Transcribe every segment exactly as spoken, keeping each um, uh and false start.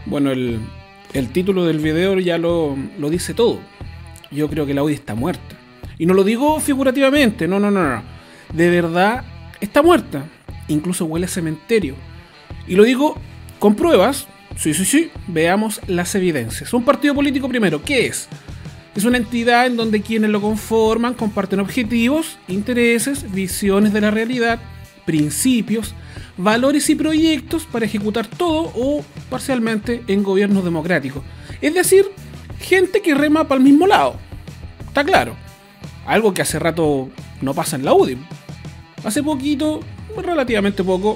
Bueno, el, el título del video ya lo, lo dice todo. Yo creo que la U D I está muerta. Y no lo digo figurativamente, no, no, no, no. De verdad está muerta. Incluso huele a cementerio. Y lo digo con pruebas. Sí, sí, sí. Veamos las evidencias. Un partido político primero, ¿qué es? Es una entidad en donde quienes lo conforman comparten objetivos, intereses, visiones de la realidad, principios, valores y proyectos para ejecutar todo o parcialmente en gobiernos democráticos. Es decir, gente que rema para el mismo lado. Está claro. Algo que hace rato no pasa en la U D I. Hace poquito, relativamente poco,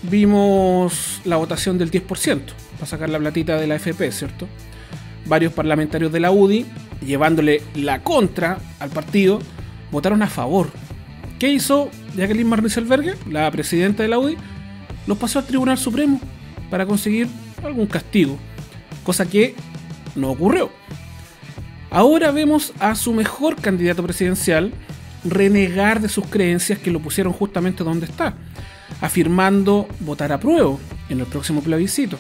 vimos la votación del diez por ciento para sacar la platita de la A F P, ¿cierto? Varios parlamentarios de la U D I, llevándole la contra al partido, votaron a favor. ¿Qué hizo Jacqueline Van Rysselberghe, la presidenta de la U D I? Los pasó al Tribunal Supremo para conseguir algún castigo, cosa que no ocurrió. Ahora vemos a su mejor candidato presidencial renegar de sus creencias que lo pusieron justamente donde está, afirmando votar a prueba en el próximo plebiscito.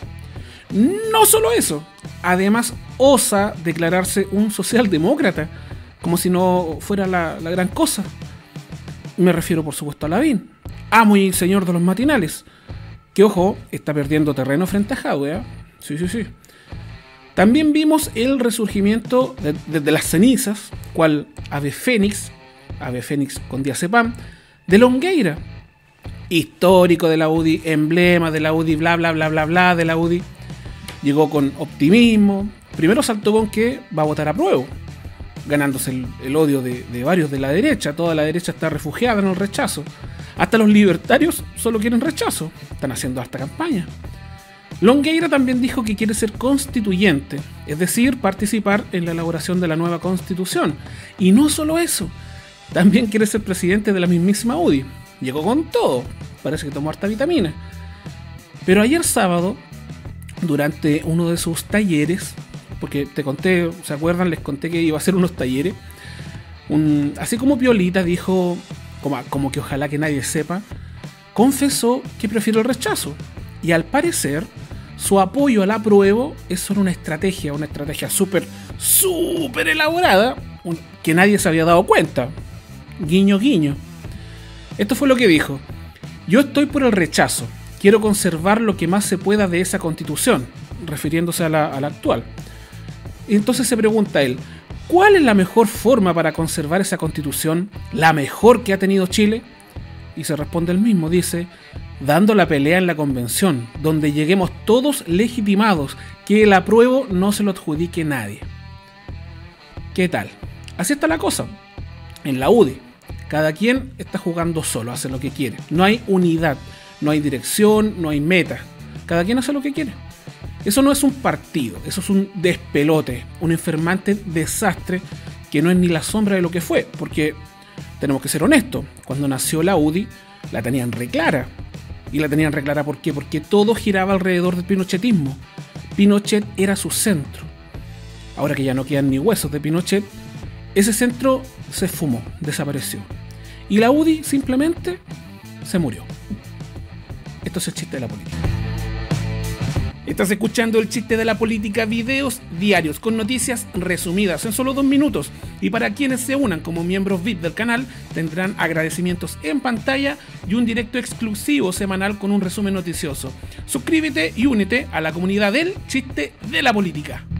No solo eso, además osa declararse un socialdemócrata, como si no fuera la, la gran cosa. Me refiero por supuesto a Lavín, amo y señor de los matinales, que ojo, está perdiendo terreno frente a Jadwe, ¿eh? Sí, sí, sí. También vimos el resurgimiento desde de, de las cenizas, cual ave fénix, ave fénix con diazepam, de Longueira, histórico de la U D I, emblema de la U D I, bla bla bla bla bla de la U D I. Llegó con optimismo, primero saltó con que va a votar a prueba, ganándose el, el odio de, de varios de la derecha. Toda la derecha está refugiada en el rechazo. Hasta los libertarios solo quieren rechazo, están haciendo harta campaña. Longueira también dijo que quiere ser constituyente, es decir, participar en la elaboración de la nueva constitución. Y no solo eso, también quiere ser presidente de la mismísima U D I. Llegó con todo, parece que tomó harta vitamina. Pero ayer sábado, durante uno de sus talleres, porque te conté, ¿se acuerdan? Les conté que iba a hacer unos talleres. Un, así como Piolita dijo, como, como que ojalá que nadie sepa, confesó que prefiere el rechazo. Y al parecer, su apoyo al apruebo es solo una estrategia, una estrategia súper, súper elaborada, un, que nadie se había dado cuenta. Guiño, guiño. Esto fue lo que dijo. Yo estoy por el rechazo. Quiero conservar lo que más se pueda de esa constitución, refiriéndose a la, a la actual. Y entonces se pregunta él, ¿cuál es la mejor forma para conservar esa constitución, la mejor que ha tenido Chile? Y se responde él mismo, dice, dando la pelea en la convención, donde lleguemos todos legitimados, que el apruebo no se lo adjudique nadie. ¿Qué tal? Así está la cosa. En la U D I, cada quien está jugando solo, hace lo que quiere. No hay unidad, no hay dirección, no hay meta. Cada quien hace lo que quiere. Eso no es un partido, eso es un despelote, un enfermante desastre que no es ni la sombra de lo que fue, porque tenemos que ser honestos, cuando nació la U D I la tenían reclara. Y la tenían reclara ¿por qué? Porque todo giraba alrededor del pinochetismo. Pinochet era su centro. Ahora que ya no quedan ni huesos de Pinochet, ese centro se esfumó, desapareció. Y la U D I simplemente se murió. Esto es el chiste de la política. Estás escuchando el chiste de la política, videos diarios con noticias resumidas en solo dos minutos. Y para quienes se unan como miembros V I P del canal, tendrán agradecimientos en pantalla y un directo exclusivo semanal con un resumen noticioso. Suscríbete y únete a la comunidad del chiste de la política.